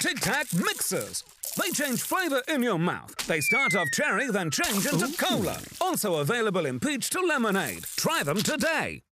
Tic Tac Mixers. They change flavour in your mouth. They start off cherry, then change into cola. Also available in peach to lemonade. Try them today.